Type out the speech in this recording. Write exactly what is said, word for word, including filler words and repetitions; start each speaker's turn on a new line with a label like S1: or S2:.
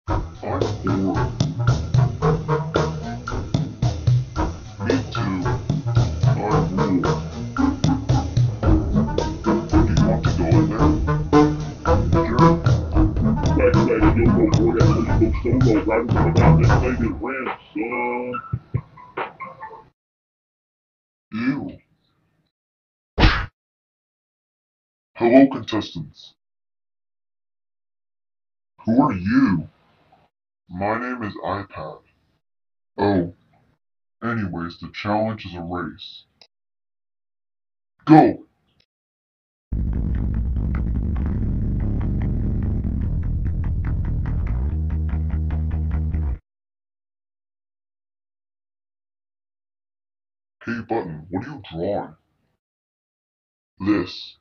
S1: I'm bored. Me too. I rule. Do you want to go in there? Sure. Back to back skill go board actually go solo right when the guy that played it ran, son. Ew. Hello contestants. Who are you? My name is iPad. Oh, anyways, the challenge is a race. Go! Hey Button, what are you drawing? This.